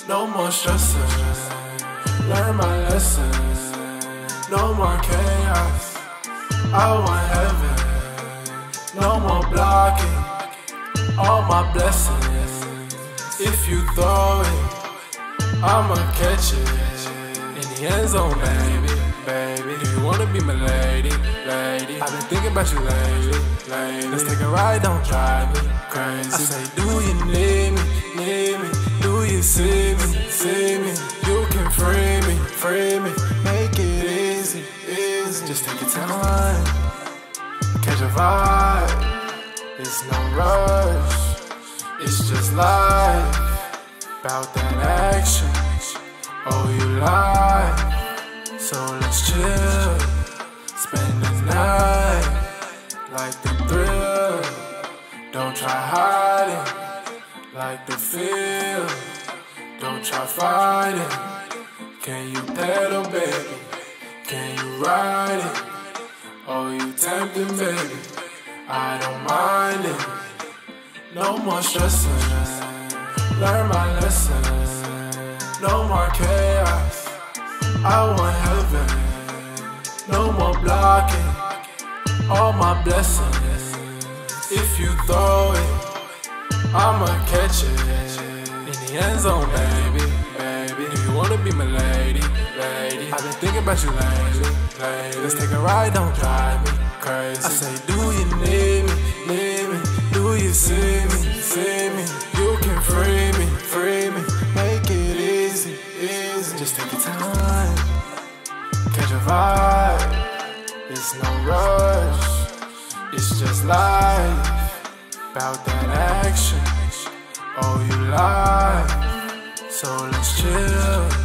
No more stressing, learn my lesson. No more chaos, I want heaven. No more blocking, all my blessings. If you throw it, I'ma catch it. In the end zone, baby. Do you wanna be my lady? I've been thinking about you lately. Let's take a ride, don't drive me crazy. I say, do you need me? Do you see me? You can free me, make it easy. Just take your time, catch a vibe. It's no rush, it's just life. About that action, oh you lie. So let's chill, spend the night like the thrill. Don't try hiding like the feel. Don't try fighting. Can you pedal, baby? Can you ride it? Oh, you tempting, baby. I don't mind it. No more stressing, learn my lesson. No more chaos, I want heaven. No more blocking, all my blessings. If you throw it, I'ma catch it. In the end zone, baby. Do you wanna be my lady? I've been thinking about you lately. Let's take a ride, don't drive me crazy. I say, do you need me? Do you see me? You can free me, make it easy. Just take your time, catch a vibe. It's no rush, it's just life. About that action, oh you lie. So let's chill,